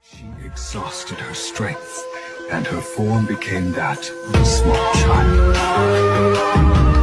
She exhausted her strength, and her form became that of a small child.